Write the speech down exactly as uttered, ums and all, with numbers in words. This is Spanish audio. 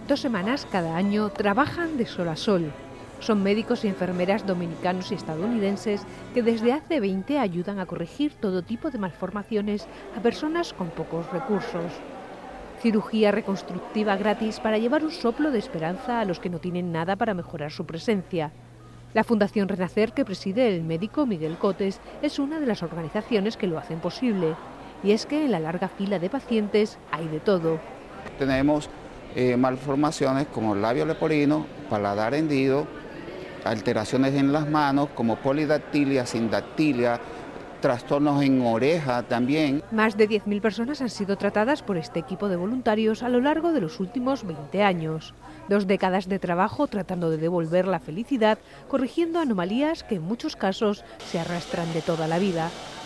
Dos semanas cada año trabajan de sol a sol. Son médicos y enfermeras dominicanos y estadounidenses que desde hace veinte ayudan a corregir todo tipo de malformaciones a personas con pocos recursos. Cirugía reconstructiva gratis para llevar un soplo de esperanza a los que no tienen nada para mejorar su presencia. La Fundación Renacer, que preside el médico Miguel Cotes, es una de las organizaciones que lo hacen posible. Y es que en la larga fila de pacientes hay de todo. Tenemos eh, malformaciones como labio leporino, paladar hendido, alteraciones en las manos como polidactilia, sindactilia, trastornos en oreja también. Más de diez mil personas han sido tratadas por este equipo de voluntarios a lo largo de los últimos veinte años. Dos décadas de trabajo tratando de devolver la felicidad, corrigiendo anomalías que en muchos casos se arrastran de toda la vida.